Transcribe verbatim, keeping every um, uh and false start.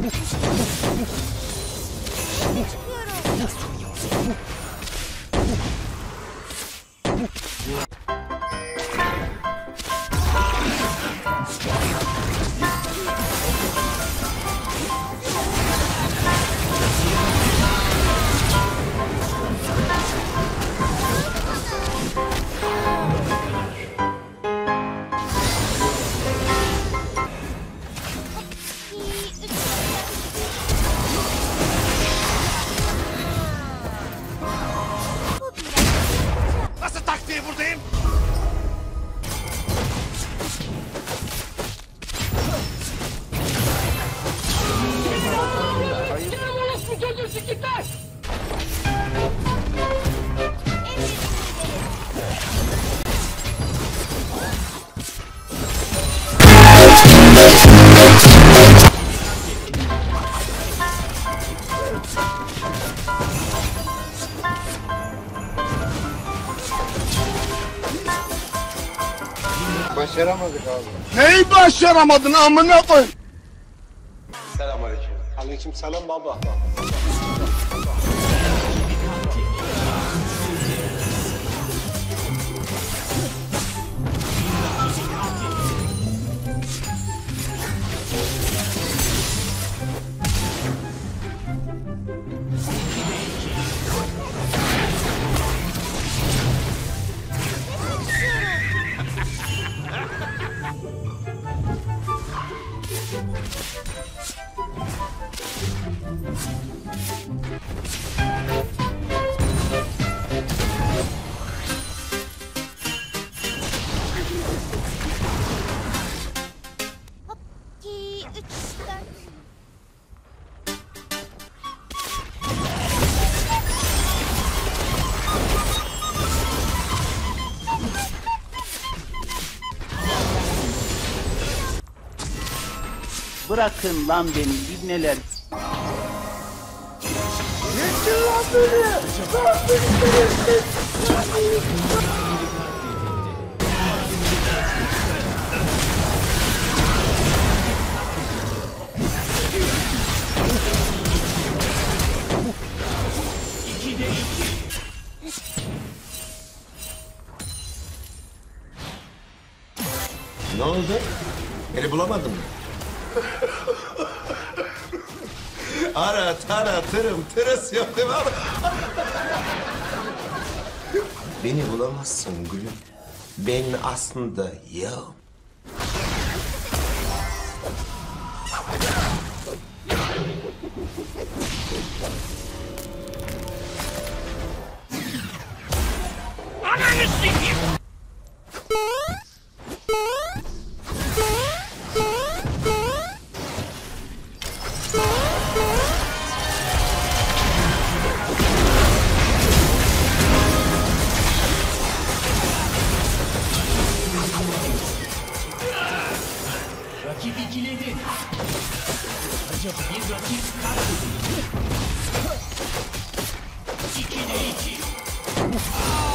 Başaramadık abi. Neyi başaramadın amına koy? Selamünaleyküm. Aleykümselam baba. Bırakın lan beni ibneler. Yetin lan beni! Lan beni! Ne oldu? Beni bulamadın mı? Ara tara tırım tırıs yok değil mi abi? Beni bulamazsın gülüm. Ben aslında yok. Ananı sikeyim! Rakip ikiledi. Acaba bir rakip katledildi. İkide iki.